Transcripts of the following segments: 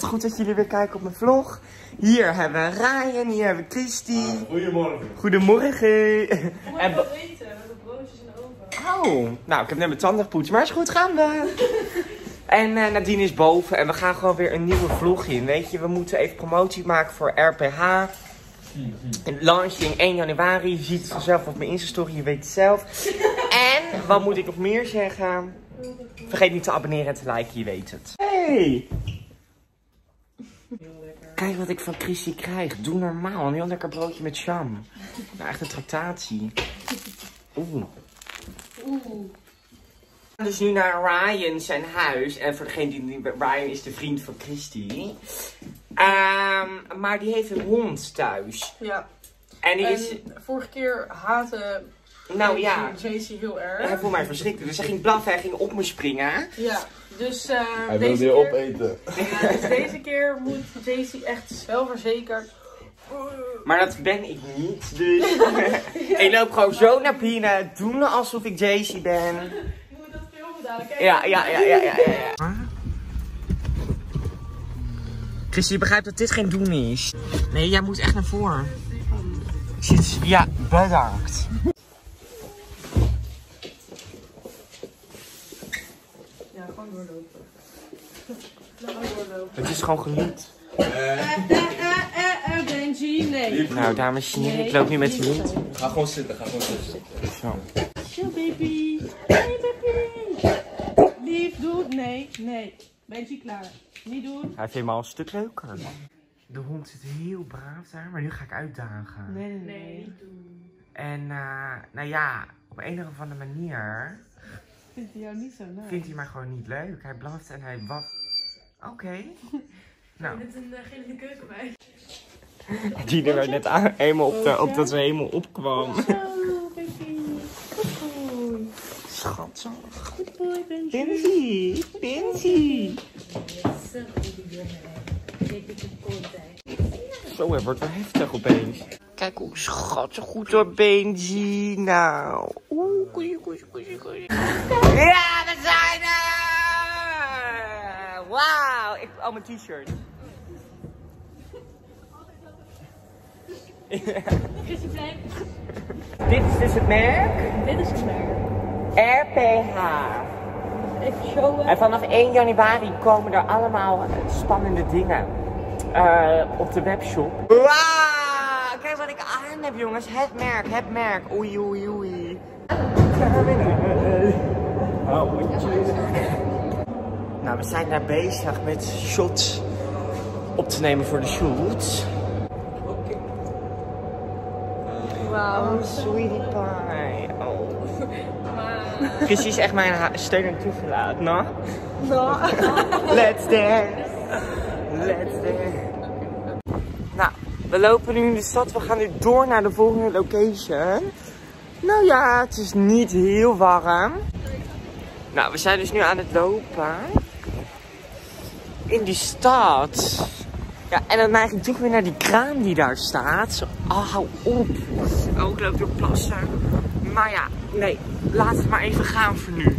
Wat goed dat jullie weer kijken op mijn vlog. Hier hebben we Ryan, hier hebben we Christy. Goedemorgen. Goedemorgen. Hoe moet je dat weten? We hebben broodjes in de oven. Oh, nou ik heb net mijn tanden gepoetst, maar is goed, gaan we. En Nadine is boven en we gaan gewoon weer een nieuwe vlog in. Weet je, we moeten even promotie maken voor RPH. Launching 1 januari. Je ziet het vanzelf op mijn Insta-story, je weet het zelf. En, wat moet ik nog meer zeggen? Vergeet niet te abonneren en te liken, je weet het. Hey! Kijk wat ik van Christy krijg. Doe normaal. Een heel lekker broodje met jam. Nou, echt een tractatie. Oeh. We gaan dus nu naar Ryan zijn huis. En voor degene die niet... Ryan is de vriend van Christy. Maar die heeft een hond thuis. Ja. En die is... vorige keer haatte Nou ja. JC heel erg. Hij vond mij verschrikkelijk. Dus hij ging blaffen, hij ging op me springen. Ja. Dus hij wilde je opeten. Ja, dus deze keer moet JC echt wel verzekerd. Maar dat ben ik niet. Dus ik loop gewoon zo naar binnen. Doen alsof ik JC ben. Je moet dat filmen dadelijk. Ja. Christy, je begrijpt dat dit geen doen is. Nee, jij moet echt naar voren. Ja, bedankt. Ja, gewoon doorlopen. Gewoon doorlopen. Het is gewoon geliefd. Benji, nee. Nou, dames en heren, ik loop nu met de hond. Ga gewoon zitten, Zo. Chill baby. Hey baby. Lief, doe. Nee. Benji, klaar. Niet doen. Hij vindt me al een stuk leuker. De hond zit heel braaf daar, maar nu ga ik uitdagen. Nee. En nou ja, op een of andere manier Vindt hij jou niet zo leuk? vindt hij mij gewoon niet leuk. Hij blaft en hij wacht. Oké. Nou. Dit is een gele keukenmeisje. Die er net helemaal op dat ze helemaal opkwam. Zo, baby. Goed boy. Schattig. Goed boy, Benji. Benji. Zo, het wordt wel heftig opeens. Kijk hoe schattig goed door Benji. Nou. Oeh, koeie. Ja, we zijn er! Wauw. Oh, mijn t-shirt. Dit is dus het merk. Dit is het merk. RPH. Even showen. En vanaf 1 januari komen er allemaal spannende dingen op de webshop. Wauw! Kijk wat ik aan heb, jongens. Het merk. Oei. Nou, we zijn daar bezig met shots op te nemen voor de shoot. Wauw. Oh, sweetie pie. Oh. Christy is echt mijn steun en toeverlaat, no? Let's dance. Nou, we lopen nu in de stad. We gaan nu door naar de volgende location. Nou ja, het is niet heel warm. Nou, we zijn dus nu aan het lopen. In die stad. Ja, en dan neig ik toch weer naar die kraan die daar staat. Zo, oh, hou op. Oh, ik loop door plassen. Maar ja, nee. Laat het maar even gaan voor nu.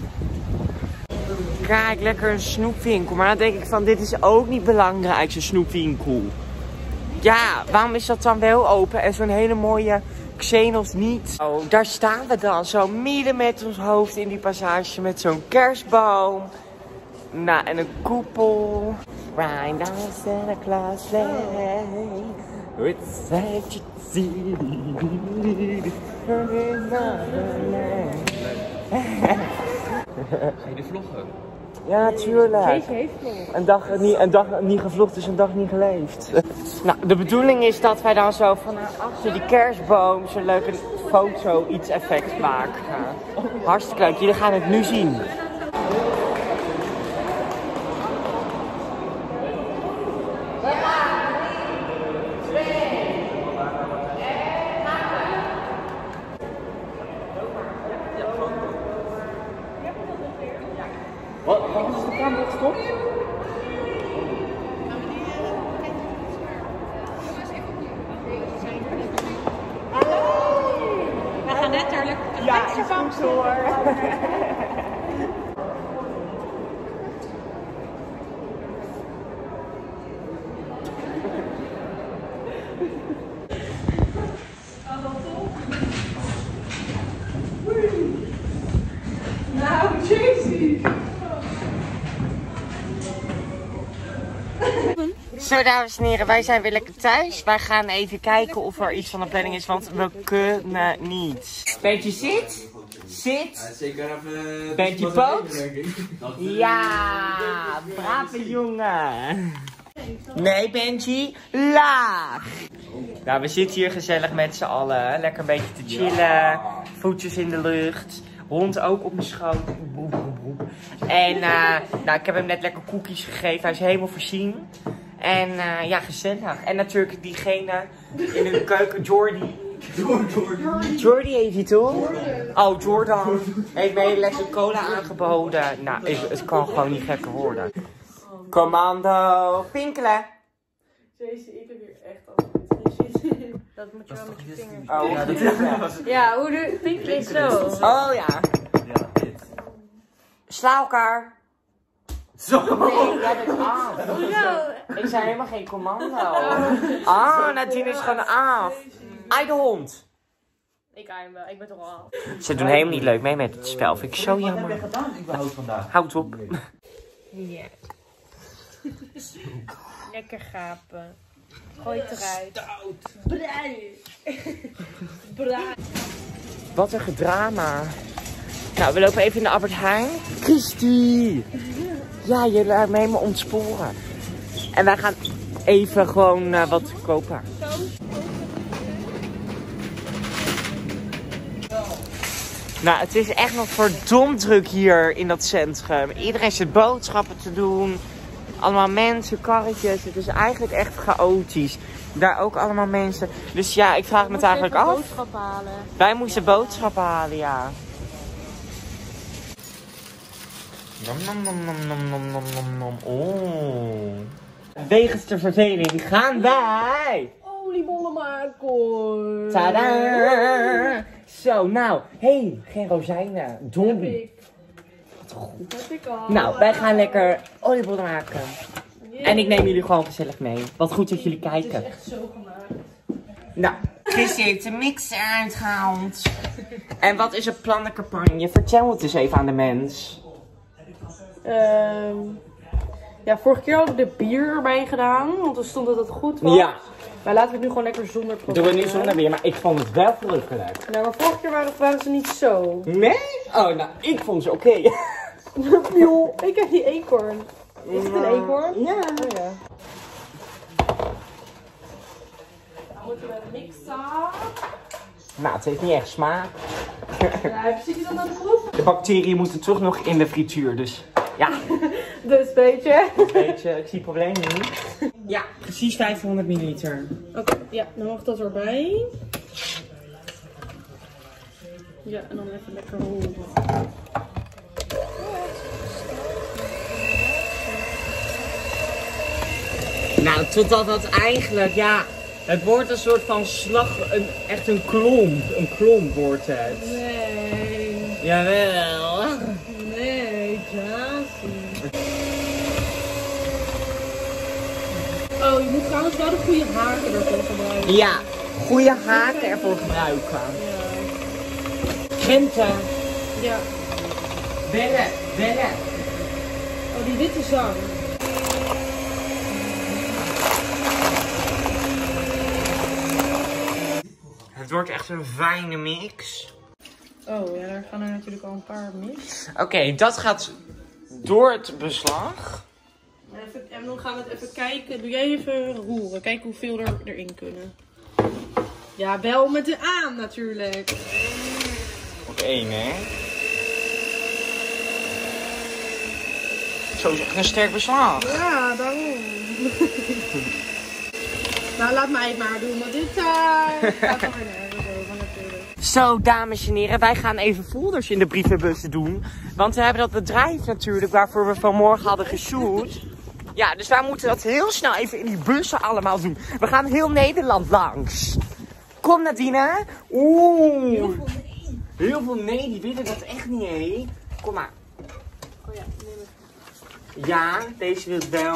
Kijk, lekker een snoepwinkel. Maar dan denk ik van, dit is ook niet belangrijk, zo'n snoepwinkel. Ja, waarom is dat dan wel open en zo'n hele mooie Xenos niet? Oh, daar staan we dan, zo midden met ons hoofd in die passage met zo'n kerstboom. Nou, en een koepel. Ride down Santa Claus sleigh. It's sad to see. Ga je de vloggen? Ja, tuurlijk. Deze heeft vlog. Een dag niet gevlogd is een dag niet geleefd. Nou, de bedoeling is dat wij dan zo van achter die kerstboom zo'n leuke foto, iets effect maken. Hartstikke leuk, jullie gaan het nu zien. Wat is de camera gestopt? We gaan letterlijk een Ja, hoor. Zo, dames en heren, wij zijn weer lekker thuis. Wij gaan even kijken of er iets van de planning is, want we kunnen niet. Benji zit? Zit? Zeker even... Benji poot? Ja, brave jongen. Nee, Benji, laag. Nou, we zitten hier gezellig met z'n allen. Lekker een beetje te chillen. Voetjes in de lucht. Hond ook op mijn schoot. En nou, ik heb hem net lekker koekjes gegeven. Hij is helemaal voorzien. En ja, gezellig. En natuurlijk diegene in de keuken, Jordi. Jordi heet hij toch? Oh, Jordan heeft me hele lekkere cola aangeboden. Nou, het kan gewoon niet gekker worden. Commando, pinkelen. Jezus, ik heb hier echt altijd geen zin in. Dat moet je wel met je vingers. Oh, ja, dat is wel. Ja, hoe de pinkelen is zo. Oh ja. Sla elkaar. Zo. Nee, jij bent af. Hoezo? Ik zei helemaal geen commando. Ah, Nadine is gewoon af. Ai de hond. Ik ga hem wel, ik ben toch al af. Ze doen helemaal niet leuk mee met het spel. Vind ik zo jammer. Wat heb je gedaan überhaupt vandaag? Houd op. Ja. Lekker gapen. Gooi het eruit. Brei. Brei. Wat een gedrama. Nou, we lopen even in de Albert Heijn. Christy! Ja, je laat me helemaal ontsporen. En wij gaan even gewoon wat kopen. Nou, het is echt nog verdomd druk hier in dat centrum. Iedereen zit boodschappen te doen. Allemaal mensen, karretjes. Het is eigenlijk echt chaotisch. Daar ook allemaal mensen. Dus ja, ik vraag me het eigenlijk af. Boodschappen halen. Wij moesten boodschappen halen, ja. Nom, nom, nom, nom, nom, nom, nom, nom. Oh. Wegens de verveling gaan wij Oliebollen maken. Tadaa! Zo, nou. Hé, geen rozijnen. Dobby. Wat goed. Heb ik al. Nou, wij gaan lekker oliebollen maken. En ik neem jullie gewoon gezellig mee. Wat goed dat jullie kijken. Het is echt zo gemaakt. Nou, Christy heeft de mixer uitgehaald. En wat is het plan de campagne? Vertel het eens even aan de mens. Ja, vorige keer hadden we de bier erbij gedaan, want er stond dat het goed was. Ja. Maar laten we het nu gewoon lekker zonder proberen. Doen we nu zonder weer, maar ik vond het wel verrukkelijk. Nou, maar vorige keer waren ze niet zo. Nee? Oh, nou, ik vond ze oké. Joh, ik heb die eekhoorn. Is het een eekhoorn? Ja. Oh ja. Dan moeten we mixen. Nou, het heeft niet echt smaak. Ja, zie je dan aan de proef? De bacteriën moeten toch nog in de frituur, dus ja. Dus weet je. Weet je, ik zie het probleem niet. Ja, precies 500 milliliter. Oké, ja, dan mag dat erbij. Ja, en dan even lekker rollen. Nou, totdat dat eigenlijk, ja, het wordt een soort van echt een klomp. Een klomp wordt het. Nee. Jawel. Nee, Jasie. Oh, je moet trouwens wel de goede haken ervoor gebruiken. Ja, goede haken ervoor gebruiken. Ja. Krenten. Ja. Bellen. Oh, die witte zang. Het wordt echt een fijne mix. Oh, ja, daar gaan er natuurlijk al een paar mis. Oké, dat gaat door het beslag. En dan gaan we het even kijken. Doe jij even roeren. Kijk hoeveel er erin kunnen. Ja, wel met de aan natuurlijk. Op 1, hè? Zo is echt een sterk beslag. Ja, daarom. Nou, laat mij het maar doen, want dit gaat alweer nergens over natuurlijk. Zo, dames en heren, wij gaan even folders in de brievenbussen doen. Want we hebben dat bedrijf natuurlijk waarvoor we vanmorgen hadden geshoot. Ja, dus wij moeten dat heel snel even in die bussen allemaal doen. We gaan heel Nederland langs. Kom Nadine. Oeh. Heel veel nee, die willen dat echt niet, hé. Kom maar. Oh ja, neem het. Ja, deze wil het wel.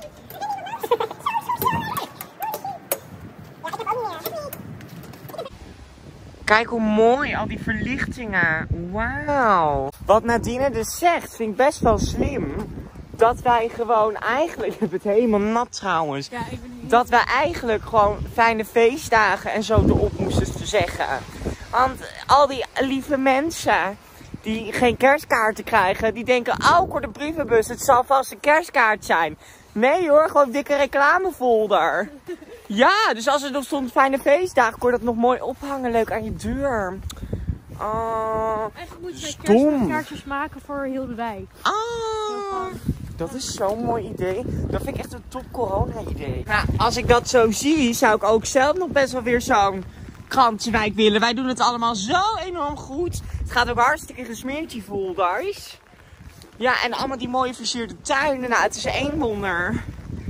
Kijk hoe mooi, al die verlichtingen. Wauw. Wat Nadine dus zegt, vind ik best wel slim. dat wij gewoon eigenlijk, ik heb het helemaal nat trouwens. Ja, ik ben niet. Dat wij eigenlijk gewoon fijne feestdagen en zo erop moesten zeggen. Want al die lieve mensen die geen kerstkaarten krijgen, die denken, oh, ik word een brievenbus, het zal vast een kerstkaart zijn. Nee hoor, gewoon dikke reclamefolder. Ja, dus als er nog stond fijne feestdagen, kon je dat nog mooi ophangen, leuk aan je deur. Oh, Eigenlijk moet je stom. kerstkaartjes maken voor heel de wijk. Dat is zo'n mooi idee. Dat vind ik echt een top corona idee. Nou, als ik dat zo zie, zou ik ook zelf nog best wel weer zo'n krantenwijk willen. Wij doen het allemaal zo enorm goed. Het gaat ook hartstikke gesmeerd, die folders. Ja, en allemaal die mooie versierde tuinen. Nou, het is één wonder.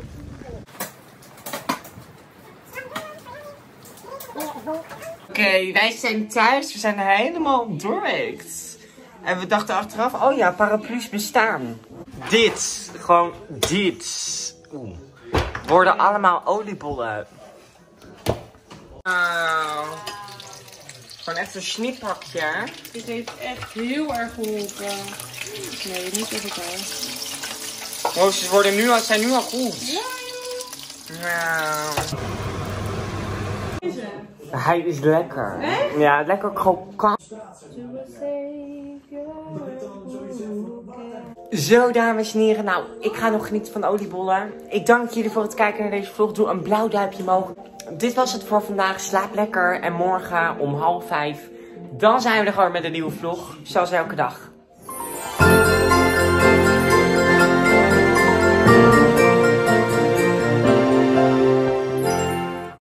Oké, wij zijn thuis. We zijn helemaal doorweekt. En we dachten achteraf, oh ja, paraplu's bestaan. Dit, gewoon dit. Oeh. Worden allemaal oliebollen. Wauw. Gewoon echt een snippakje. Dit heeft echt heel erg geholpen. Nee, niet even kijken. Oh, ze zijn nu al goed. Ja. Nou. Hij is lekker. Echt? Ja, lekker krokant. Zo, dames en heren. Nou, ik ga nog genieten van de oliebollen. Ik dank jullie voor het kijken naar deze vlog. Doe een blauw duimpje omhoog. Dit was het voor vandaag. Slaap lekker. En morgen om 4:30 dan zijn we er gewoon met een nieuwe vlog. Zoals elke dag.